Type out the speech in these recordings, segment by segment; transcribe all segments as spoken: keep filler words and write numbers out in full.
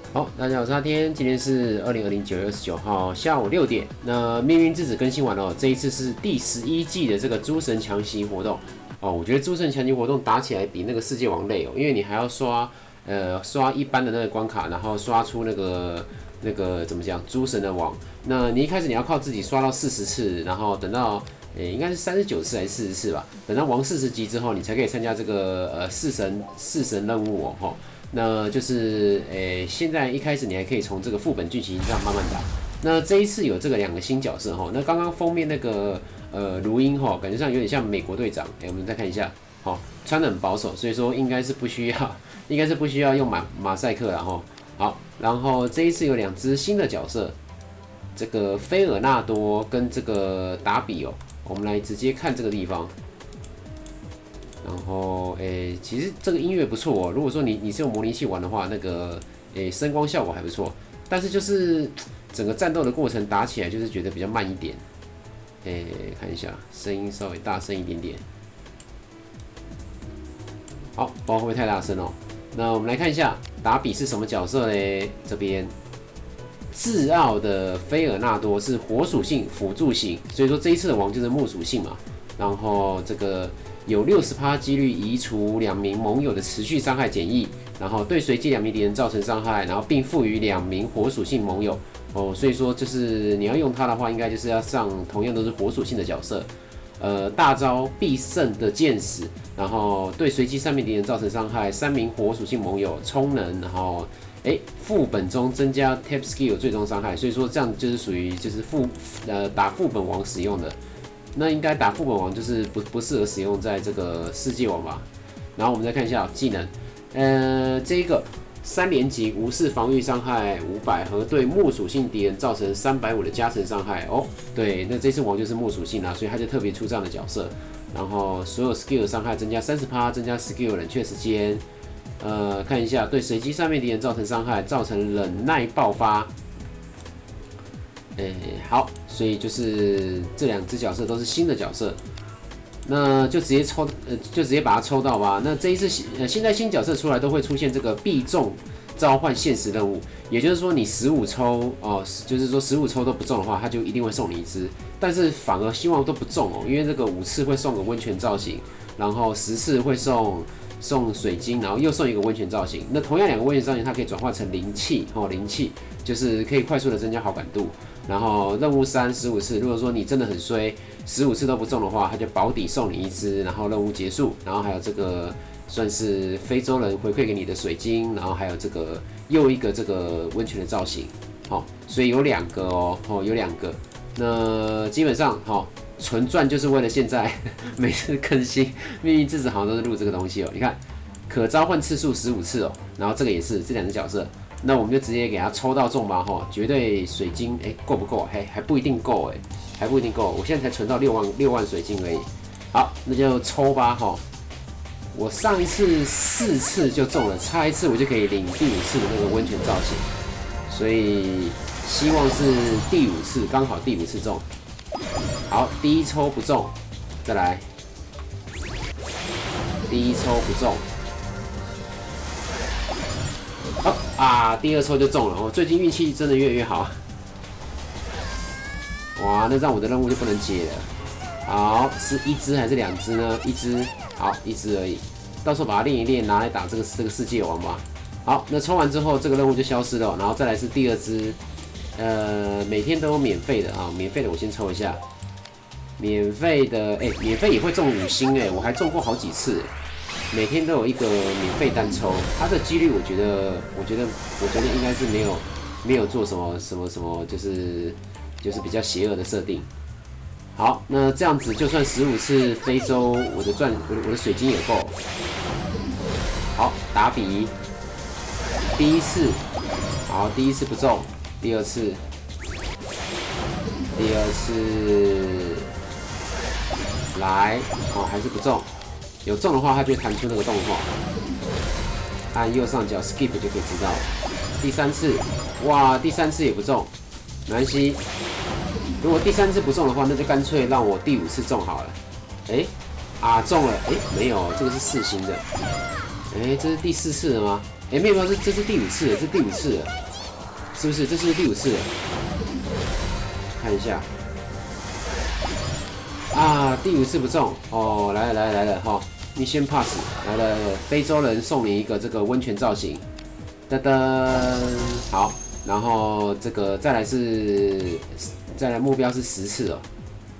好，大家好，我是阿天，今天是二零二零九月二十九号下午六点。那命运之子更新完了，这一次是第十一季的这个诸神强袭活动哦。我觉得诸神强袭活动打起来比那个世界王累哦，因为你还要刷呃刷一般的那个关卡，然后刷出那个那个怎么讲诸神的王。那你一开始你要靠自己刷到四十次，然后等到诶、欸、应该是三十九次还是四十次吧，等到王四十级之后，你才可以参加这个呃四神四神任务哦。吼那就是诶、欸，现在一开始你还可以从这个副本剧情这样慢慢打。那这一次有这个两个新角色哈，那刚刚封面那个呃卢英哈，感觉上有点像美国队长。哎、欸，我们再看一下，好，穿得很保守，所以说应该是不需要，应该是不需要用马马赛克然后好，然后这一次有两只新的角色，这个菲尔纳多跟这个达比哦，我们来直接看这个地方。然后，诶、欸，其实这个音乐不错哦。如果说你你是用模拟器玩的话，那个诶、欸、声光效果还不错，但是就是整个战斗的过程打起来就是觉得比较慢一点。诶、欸，看一下声音稍微大声一点点。好，不知道会不会太大声哦。那我们来看一下达比是什么角色嘞？这边自傲的菲尔纳多是火属性辅助型，所以说这一次的王就是木属性嘛。然后这个。有 百分之六十 几率移除两名盟友的持续伤害减益，然后对随机两名敌人造成伤害，然后并赋予两名火属性盟友哦，所以说就是你要用它的话，应该就是要上同样都是火属性的角色。呃，大招必胜的剑使，然后对随机三名敌人造成伤害，三名火属性盟友充能，然后哎副本中增加 Tap Skill 最终伤害，所以说这样就是属于就是副呃打副本王使用的。那应该打副本王就是不不适合使用在这个世界王吧。然后我们再看一下技能，呃，这个三连击无视防御伤害五百和对木属性敌人造成三百五的加成伤害哦。对，那这次王就是木属性啦，所以他就特别出这样的角色。然后所有 skill 伤害增加 百分之三十， 增加 skill 冷却时间。呃，看一下对随机上面敌人造成伤害，造成忍耐爆发。诶、欸，好，所以就是这两只角色都是新的角色，那就直接抽，呃，就直接把它抽到吧。那这一次，呃，现在新角色出来都会出现这个必中召唤限时任务，也就是说你十五抽哦，就是说十五抽都不中的话，他就一定会送你一只，但是反而希望都不中哦，因为这个五次会送个温泉造型，然后十次会送送水晶，然后又送一个温泉造型。那同样两个温泉造型，它可以转化成灵气哦，灵气就是可以快速的增加好感度。然后任务三十五次，如果说你真的很衰，十五次都不中的话，他就保底送你一只，然后任务结束。然后还有这个算是非洲人回馈给你的水晶，然后还有这个又一个这个温泉的造型，好、哦，所以有两个哦，哦有两个。那基本上好、哦，纯赚就是为了现在每次更新命运之子好像都是录这个东西哦。你看，可召唤次数十五次哦，然后这个也是这两只角色。那我们就直接给他抽到中吧，吼，绝对水晶，哎、欸，够不够？还还不一定够，哎，还不一定够。我现在才存到六万六万水晶而已。好，那就抽吧，吼。我上一次四次就中了，差一次我就可以领第五次的那个温泉造型，所以希望是第五次，刚好第五次中。好，第一抽不中，再来，第一抽不中。好、哦、啊，第二抽就中了哦！最近运气真的越来越好。哇，那这样我的任务就不能接了。好，是一只还是两只呢？一只，好，一只而已。到时候把它练一练，拿来打这个这个世界王吧。好，那抽完之后，这个任务就消失了。然后再来是第二只，呃，每天都有免费的啊，免费的我先抽一下。免费的，哎、欸，免费也会中五星哎、欸，我还中过好几次、欸。每天都有一个免费单抽，它的几率我觉得，我觉得，我觉得应该是没有没有做什么什么什么，就是就是比较邪恶的设定。好，那这样子就算十五次非洲，我的钻我的我的水晶也够。好，打比第一次，好，第一次不中，第二次，第二次来，哦，还是不中。有中的话，它就会弹出那个动画，按右上角 skip 就可以知道。第三次，哇，第三次也不中，没关系。如果第三次不中的话，那就干脆让我第五次中好了。哎、欸，啊中了，哎、欸、没有，这个是四星的。哎、欸，这是第四次了吗？ 哎、欸，没有没有，这这是第五次了，这是第五次了，是不是？这是第五次了。看一下。啊，第五次不中哦，来了来了来了哈 ，Mission Pass 来了，非洲人送你一个这个温泉造型，噔噔，好，然后这个再来是再来目标是十次哦，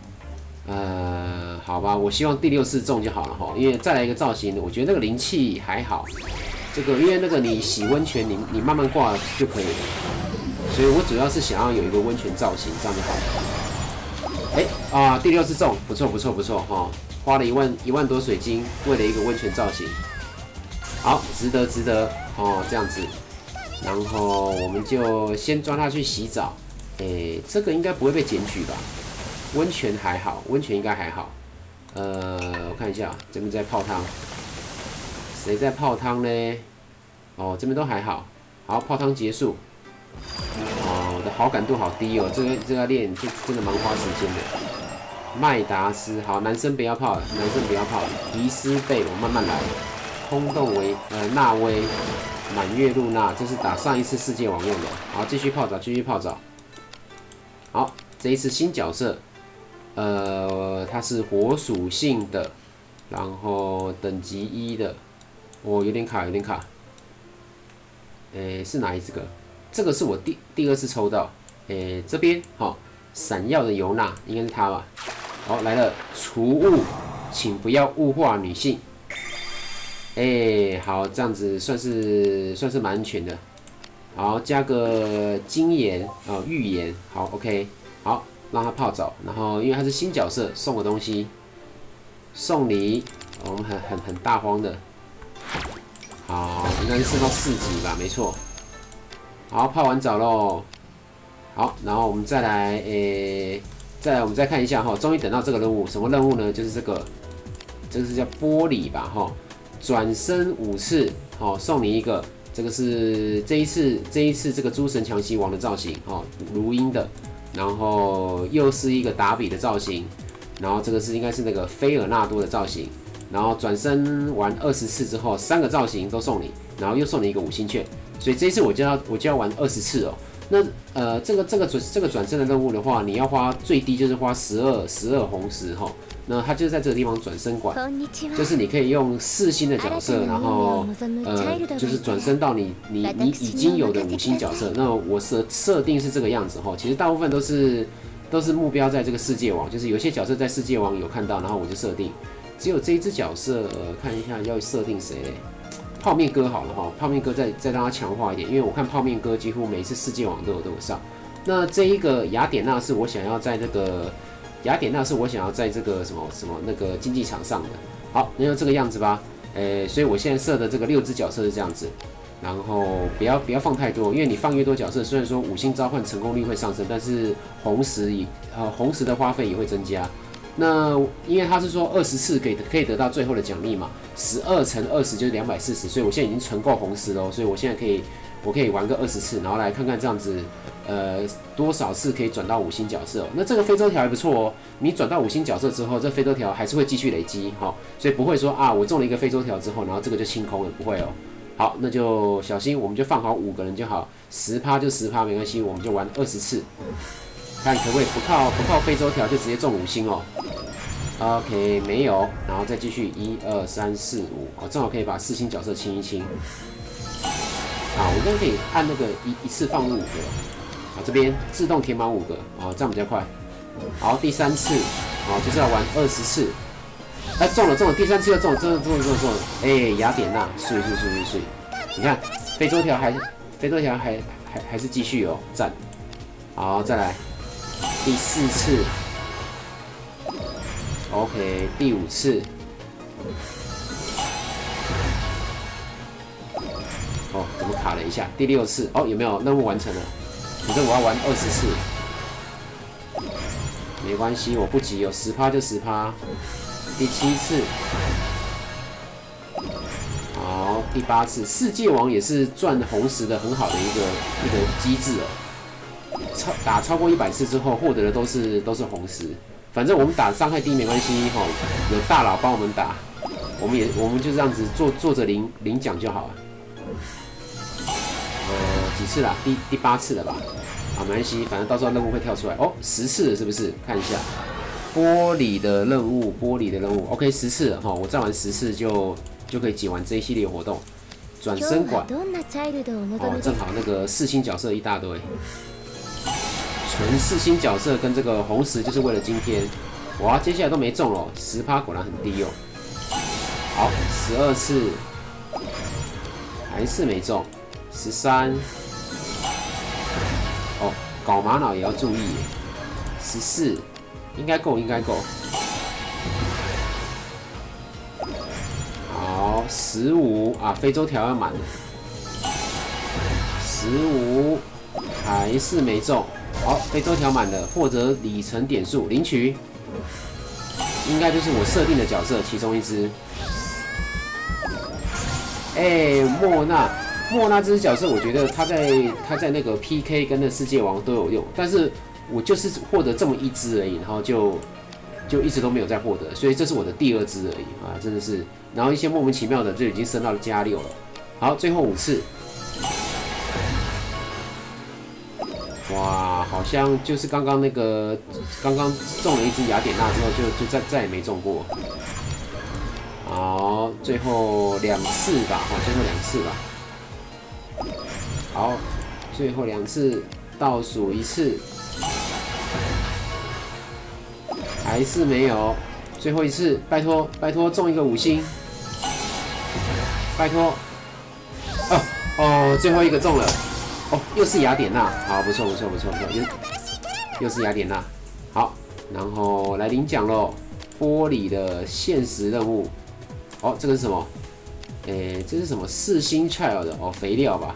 呃，好吧，我希望第六次中就好了哈，因为再来一个造型，我觉得那个灵气还好，这个因为那个你洗温泉，你你慢慢挂就可以了，所以我主要是想要有一个温泉造型，这样就好了。哎、欸、啊，第六次中，不错不错不错哈，花了一万一万多水晶，为了一个温泉造型，好，值得值得哦，这样子，然后我们就先抓他去洗澡，哎、欸，这个应该不会被检举吧？温泉还好，温泉应该还好，呃，我看一下这边在泡汤，谁在泡汤呢？哦，这边都还好，好，泡汤结束。哦，我的好感度好低哦，这个这个练就真的蛮花时间的。麦达斯，好，男生不要泡了，男生不要泡了。迪斯贝，我慢慢来。空洞维，呃，纳威，满月露娜，这是打上一次世界王用的。好，继续泡澡，继续泡澡。好，这一次新角色，呃，它是火属性的，然后等级一的，哦，有点卡，有点卡。诶，是哪一只个？这个是我第第二次抽到，诶，这边好，闪耀的尤娜应该是它吧？好，来了，除物，请不要物化女性。诶，好，这样子算是算是蛮安全的。好，加个金岩啊，玉岩，好 ，OK， 好，让它泡澡。然后因为它是新角色，送个东西，送礼，我们很很很大方的。好，应该是升到四级吧，没错。好，泡完澡喽。好，然后我们再来，诶、欸，再来我们再看一下哈，终于等到这个任务，什么任务呢？就是这个，这个是叫玻璃吧，哈，转身五次，好，送你一个，这个是这一次这一次这个诸神强袭王的造型，哈，如鹰的，然后又是一个达比的造型，然后这个是应该是那个菲尔纳多的造型。然后转身完二十次之后，三个造型都送你，然后又送你一个五星券，所以这一次我就要我就要玩二十次哦。那呃，这个这个转这个转身的任务的话，你要花最低就是花十二十二红石哈。那它就是在这个地方转身馆，就是你可以用四星的角色，然后呃就是转身到你你你已经有的五星角色。那我设设定是这个样子哈，其实大部分都是都是目标在这个世界网，就是有些角色在世界网有看到，然后我就设定。只有这一只角色，呃，看一下要设定谁嘞？泡面哥好了哈，泡面哥再再让它强化一点，因为我看泡面哥几乎每次世界网都有都有上。那这一个雅典娜是我想要在那个雅典娜是我想要在这个什么什么那个竞技场上的。好，那就这个样子吧。诶、欸，所以我现在设的这个六只角色是这样子，然后不要不要放太多，因为你放越多角色，虽然说五星召唤成功率会上升，但是红石也呃红石的花费也会增加。那因为他是说二十次可以可以得到最后的奖励嘛，十二乘二十就是两百四十，所以我现在已经存够红石了，所以我现在可以我可以玩个二十次，然后来看看这样子，呃多少次可以转到五星角色、哦。那这个非洲条还不错哦，你转到五星角色之后，这非洲条还是会继续累积，好、哦，所以不会说啊我中了一个非洲条之后，然后这个就清空了，不会哦。好，那就小心，我们就放好五个人就好，十趴就十趴没关系，我们就玩二十次。看可不可以不靠不靠非洲条就直接中五星哦 ？OK， 没有，然后再继续一二三四五，哦，正好可以把四星角色清一清。啊，我这样可以按那个一一次放五个，啊，这边自动填满五个，啊，这样比较快。好，第三次，啊，就是要玩二十次。哎、啊，中了中了，第三次又中了，中了中了中了中了。哎、欸，雅典娜，睡睡睡睡睡，你看非洲条还非洲条还还还是继续哦，赞。好，再来。第四次 ，OK， 第五次，哦，怎么卡了一下？第六次，哦，有没有任务完成了？反正我要玩二十次，没关系，我不急，有十趴就十趴。第七次，好，第八次，世界王也是赚红石的很好的一个一个机制哦。超打超过一百次之后，获得的都是都是红石。反正我们打伤害低没关系哈，有大佬帮我们打，我们也我们就这样子做做着领领奖就好了。 几次啦？第第八次了吧？啊，没关系，反正到时候任务会跳出来。哦，十次了是不是？看一下玻璃的任务，玻璃的任务 ，OK， 十次了哈，我再玩十次就就可以解完这一系列活动。转身馆，哦，正好那个四星角色一大堆，纯四星角色跟这个红石就是为了今天。哇，接下来都没中了，十趴果然很低哦。好，十二次，还是没中，十三。哦，搞玛瑙也要注意，十四，应该够，应该够。好，十五啊，非洲条要满了，十五还是没中。好，非洲条满了，获得里程点数，领取。应该就是我设定的角色其中一只。哎、欸，莫娜，莫娜这只角色，我觉得他在他在那个 P K 跟那世界王都有用，但是我就是获得这么一只而已，然后就就一直都没有再获得，所以这是我的第二只而已啊，真的是。然后一些莫名其妙的就已经升到了加六了。好，最后五次。哇，好像就是刚刚那个，刚刚中了一只雅典娜之后就，就就再再也没中过。好，最后两次吧，好，最后两次吧。好，最后两次，倒数一次，还是没有。最后一次，拜托拜托中一个五星，拜托。哦哦，最后一个中了。哦，又是雅典娜，好，不错不错不错不错，又又是雅典娜，好，然后来领奖喽，玻璃的限时任务，哦，这个是什么？诶，这是什么？四星 child 哦，肥料吧，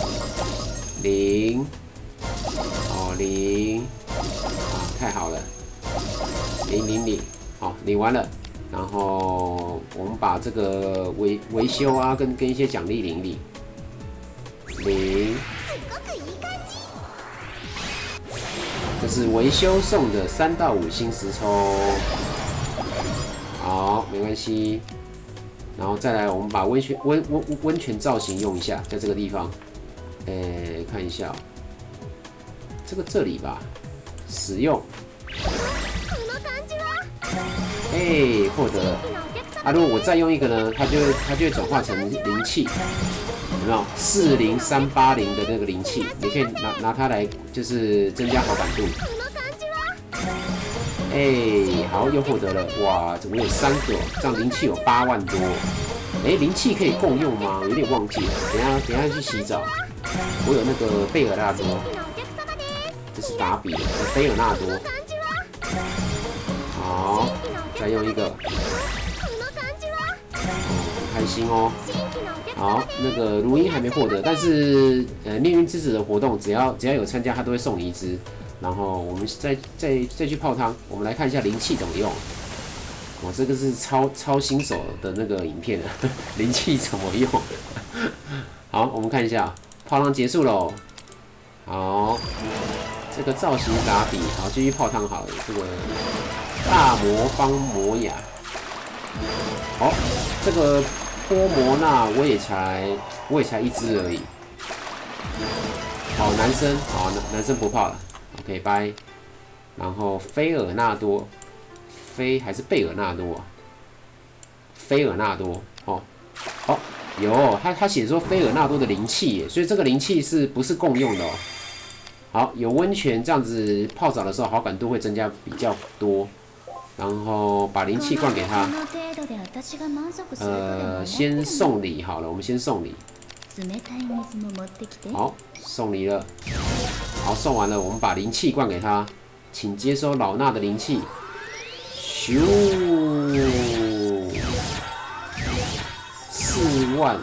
零，哦零，啊，太好了，零零零，好，领完了，然后我们把这个维维修啊，跟跟一些奖励领领，零。这是维修送的三到五星时抽，好，没关系。然后再来，我们把温泉温温温泉造型用一下，在这个地方，诶，看一下、喔，这个这里吧，使用，哎，获得了。啊，如果我再用一个呢，它就会它就会转化成灵气。有没有四零三八零的那个灵气？你可以拿拿它来，就是增加好感度。哎、欸，好，又获得了，哇，怎么有三个？这样灵气有八万多。哎、欸，灵气可以共用吗？有点忘记了，等一下等一下去洗澡。我有那个贝尔纳多，这是达比的贝尔纳多。好，再用一个。哦，很开心哦。好，那个如音还没获得，但是呃，命运之子的活动，只要只要有参加，他都会送你一只。然后我们再再再去泡汤，我们来看一下灵气怎么用。哇，这个是超超新手的那个影片啊，灵气怎么用？好，我们看一下，泡汤结束喽。好，这个造型打底，好，继续泡汤好了。这个大魔方魔雅，好，这个。波摩纳我也才我也才一只而已。好，男生好，男男生不泡了 ，OK 拜。然后菲尔纳多，菲还是贝尔纳多啊？菲尔纳多哦，哦有，他他写说菲尔纳多的灵气耶，所以这个灵气是不是共用的哦？好，有温泉这样子泡澡的时候，好感度会增加比较多。然后把灵气灌给他，呃，先送礼好了，我们先送礼。好，送礼了。好，送完了，我们把灵气灌给他，请接收老衲的灵气。咻，四万。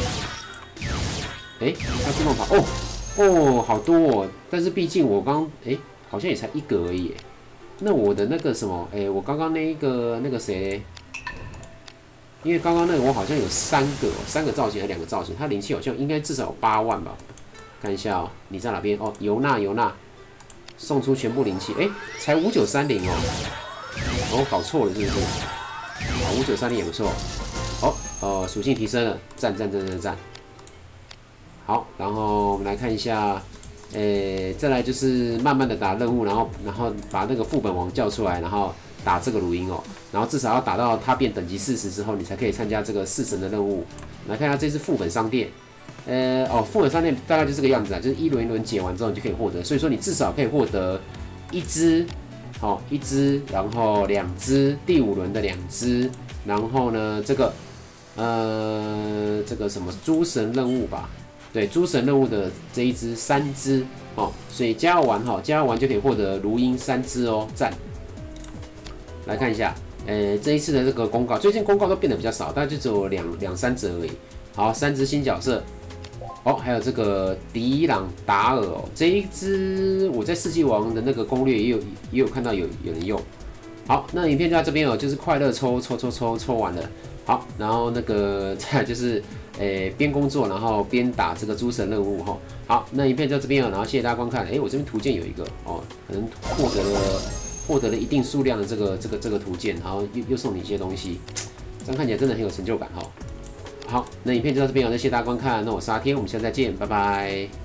哎，他自动跑哦哦，好多哦。但是毕竟我刚哎，好像也才一个而已。那我的那个什么，哎、欸，我刚刚那一个那个谁，因为刚刚那个我好像有三个，三个造型还是两个造型，它灵气好像应该至少有八万吧？看一下哦，你在哪边？哦，尤娜尤娜，送出全部灵气，哎、欸，才五九三零哦，哦，搞错了是不是？好，五九三零也不错，哦，呃，属性提升了，赞赞赞赞赞。 好，然后我们来看一下，诶，再来就是慢慢的打任务，然后然后把那个副本王叫出来，然后打这个录音哦，然后至少要打到他变等级四十之后，你才可以参加这个四神的任务。来看一下，这是副本商店，呃，哦，副本商店大概就这个样子啊，就是一轮一轮解完之后你就可以获得，所以说你至少可以获得一只，好、哦，一只，然后两只，第五轮的两只，然后呢这个，呃，这个什么诸神任务吧。对，诸神任务的这一只三只哦，所以加完哈，加完就可以获得如鹰三只哦，赞。来看一下，呃，这一次的这个公告，最近公告都变得比较少，大概就只有两两三则而已。好，三只新角色，哦，还有这个迪朗达尔哦，这一只我在世纪王的那个攻略也有也有看到有有人用。好，那影片就到这边哦，就是快乐抽抽抽抽抽完了。好，然后那个再来就是。诶，边工作然后边打这个诸神任务哈。好，那影片就到这边了，然后谢谢大家观看。诶，我这边图鉴有一个哦，可能获得了获得了一定数量的这个这个这个图鉴，然后又又送你一些东西，这样看起来真的很有成就感哈。好，那影片就到这边了，那谢谢大家观看，那我是阿天，我们下次再见，拜拜。